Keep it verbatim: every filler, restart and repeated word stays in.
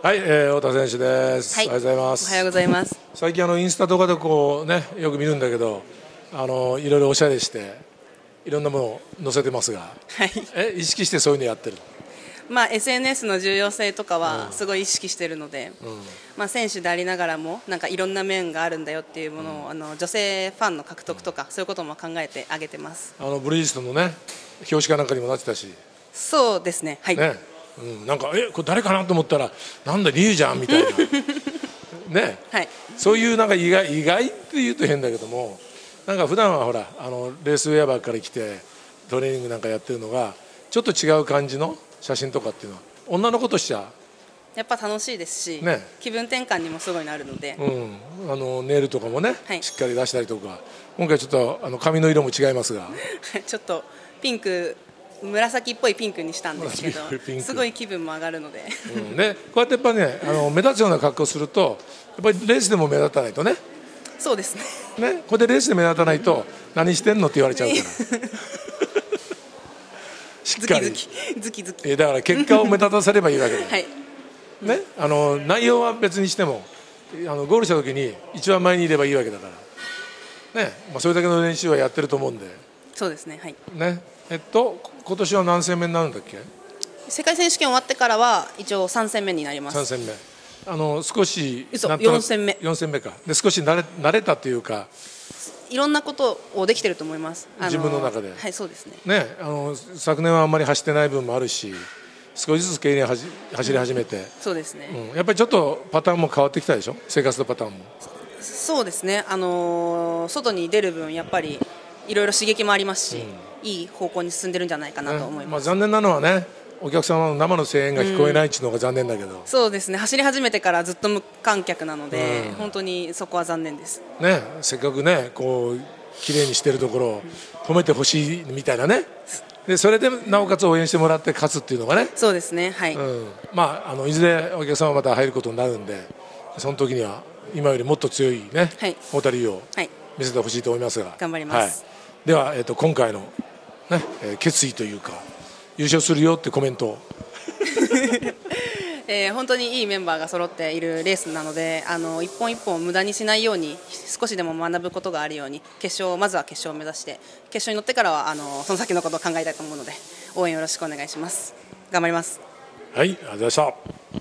はい、えー、太田選手です、 はい、 おはようございます。 おはようございます。 最近あのインスタとかでこうねよく見るんだけど、あのいろいろおしゃれしていろんなものを載せてますが、 はい、 え意識してそういうのやってる？ まあ、エスエヌエス の重要性とかはすごい意識しているので、 うんまあ、選手でありながらもなんかいろんな面があるんだよっていうものを、うん、あの女性ファンの獲得とかそういうことも考えてあげてます。 あのブリヂストンのね表紙かなんかにもなってたし、 そうですね、はい、 ね、うん、なんかえこれ誰かなと思ったらなんだリュウじゃんみたいなね、 はい、 そういうなんか意外意外って言うと変だけども、なんか普段はほらあのレースウェアばっかり着てトレーニングなんかやってるのがちょっと違う感じの写真とかっていうのは女の子としてはやっぱ楽しいですし、 ね、 気分転換にもすごいなるので、 うん、あのネイルとかもね、 はい、 しっかり出したりとか、今回ちょっとあの髪の色も違いますがちょっとピンク紫っぽいピンクにしたんですけどすごい気分も上がるので、 うんね、こうやってやっぱねあの目立つような格好をするとやっぱりレースでも目立たないとね、 そうですね、 ね、これでレースで目立たないと何してんのって言われちゃうからしっかりズキズキズキズキえだから結果を目立たせればいいわけだ、 はいね、あの内容は別にしてもあのゴールした時に一番前にいればいいわけだから、ね、まあ、それだけの練習はやってると思うんで、 そうですね、はい、 ね、えっと今年は何戦目になるんだっけ？ 世界選手権終わってからは一応さん戦目になります。 さん戦目、あの少し嘘なんとなくよん戦目よん戦目かで、少し慣れ慣れたというかいろんなことをできてると思います、あの自分の中で。 はい、そうですね。 ね、あの昨年はあんまり走ってない分もあるし、少しずつ競輪走走り始めて、うん、 そうですね、 うん、やっぱりちょっとパターンも変わってきたでしょ、生活のパターンも。 そうですね、あのー、外に出る分やっぱりいろいろ刺激もありますし、うん、いい方向に進んでるんじゃないかなと思います、ね、 まあ、残念なのはね、お客様の生の声援が聞こえないっていうのが残念だけど、うん、 そうですね、走り始めてからずっと無観客なので、うん、本当にそこは残念です、 ね、せっかくねこう綺麗にしてるところを褒めてほしいみたいなね、でそれでなおかつ応援してもらって勝つっていうのがね、 そうですね、はい、 うん、まあ、あのいずれお客様また入ることになるんで、その時には今よりもっと強いね、はい、太田龍を見せてほしいと思いますが、はい、 頑張ります、 はい、では、えー、と今回の、ねえー、決意というか優勝するよってコメントをえー、本当にいいメンバーが揃っているレースなので、あの一本一本を無駄にしないように、少しでも学ぶことがあるように、決勝まずは決勝を目指して決勝に乗ってからはあのその先のことを考えたいと思うので、応援よろしくお願いします。頑張ります。 はい、ありがとうございました。